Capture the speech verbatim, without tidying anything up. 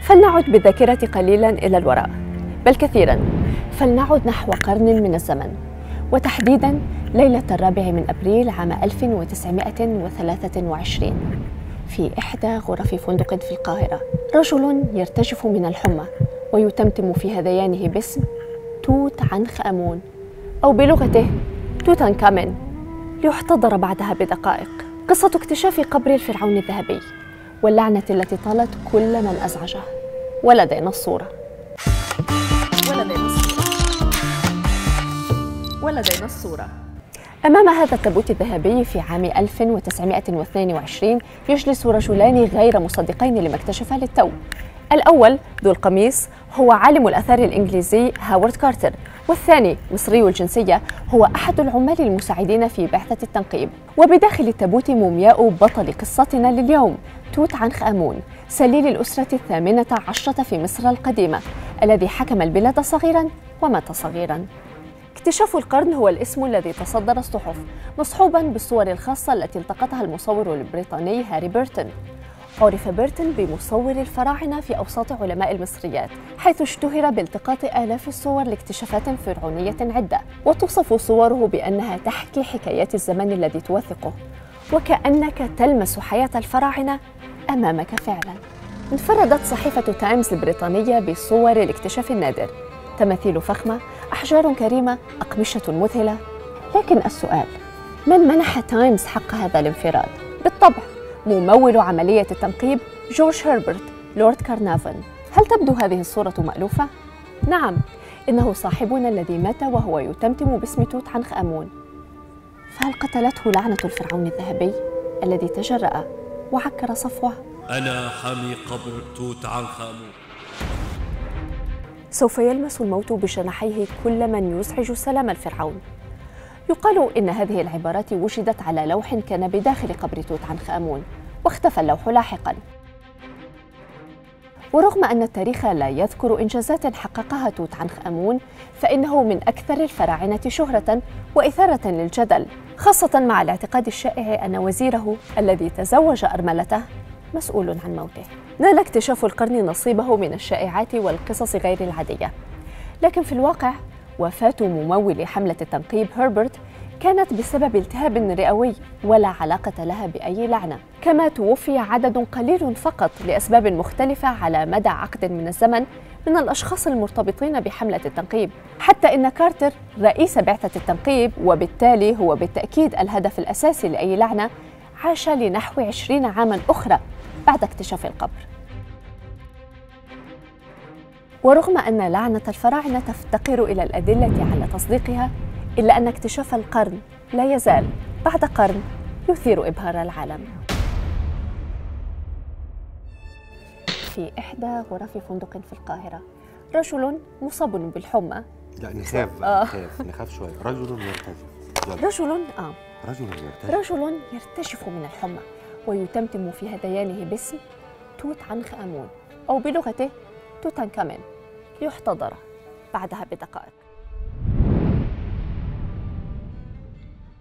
فلنعد بالذاكرة قليلاً إلى الوراء، بل كثيراً. فلنعد نحو قرن من الزمن، وتحديداً ليلة الرابع من أبريل عام ألف وتسعمائة وثلاثة وعشرين. في إحدى غرف فندق في القاهرة، رجل يرتجف من الحمى ويتمتم في هذيانه باسم توت عنخ آمون، أو بلغته توت عنخ آمون، ليحتضر بعدها بدقائق. قصة اكتشاف قبر الفرعون الذهبي واللعنة التي طالت كل من أزعجه. ولدينا الصورة ولدينا الصورة ولدينا الصورة أمام هذا التابوت الذهبي في عام ألف وتسعمائة واثنين وعشرين يجلس رجلان غير مصدقين لما اكتشفا للتو. الأول ذو القميص هو عالم الآثار الإنجليزي هاورد كارتر، والثاني مصري الجنسية هو أحد العمال المساعدين في بعثة التنقيب. وبداخل التابوت مومياء بطل قصتنا لليوم توت عنخ آمون، سليل الأسرة الثامنة عشرة في مصر القديمة، الذي حكم البلاد صغيراً ومات صغيراً. اكتشاف القرن هو الاسم الذي تصدر الصحف، مصحوباً بالصور الخاصة التي التقطها المصور البريطاني هاري بيرتون. عرف بيرتون بمصور الفراعنة في أوساط علماء المصريات، حيث اشتهر بالتقاط آلاف الصور لاكتشافات فرعونية عدة، وتصف صوره بأنها تحكي حكايات الزمن الذي توثقه، وكأنك تلمس حياة الفراعنة أمامك فعلاً. انفردت صحيفة تايمز البريطانية بصور الاكتشاف النادر، تماثيل فخمة، أحجار كريمة، أقمشة مذهلة. لكن السؤال، من منح تايمز حق هذا الانفراد؟ بالطبع ممول عملية التنقيب جورج هربرت لورد كارنافون. هل تبدو هذه الصورة مألوفة؟ نعم، إنه صاحبنا الذي مات وهو يتمتم باسم توت عنخ آمون. فهل قتلته لعنة الفرعون الذهبي الذي تجرأ وعكر صفوه؟ أنا حامي قبر توت عنخ آمون. سوف يلمس الموت بجناحيه كل من يزعج سلام الفرعون. يقال إن هذه العبارات وجدت على لوح كان بداخل قبر توت عنخ آمون، واختفى اللوح لاحقاً. ورغم أن التاريخ لا يذكر إنجازات حققها توت عنخ آمون، فإنه من أكثر الفراعنة شهرة وإثارة للجدل، خاصة مع الاعتقاد الشائع أن وزيره الذي تزوج أرملته مسؤول عن موته. نال اكتشاف القرن نصيبه من الشائعات والقصص غير العادية، لكن في الواقع وفاة ممول حملة التنقيب هربرت كانت بسبب التهاب رئوي ولا علاقة لها بأي لعنة. كما توفي عدد قليل فقط لأسباب مختلفة على مدى عقد من الزمن من الأشخاص المرتبطين بحملة التنقيب، حتى إن كارتر رئيس بعثة التنقيب، وبالتالي هو بالتأكيد الهدف الأساسي لأي لعنة، عاش لنحو عشرين عاماً أخرى بعد اكتشاف القبر. ورغم أن لعنة الفراعنة تفتقر إلى الأدلة على تصديقها، إلا أن اكتشاف القرن لا يزال بعد قرن يثير إبهار العالم. في إحدى غرف فندق في القاهرة، رجل مصاب بالحمى. لا نخاف بقى، آه. نخاف نخاف شوية. رجل يرتجف. رجل آه رجل يرتجف. رجل يرتجف من الحمى ويتمتم في هذيانه باسم توت عنخ آمون، أو بلغته توت عنخ آمون، ليحتضر بعدها بدقائق.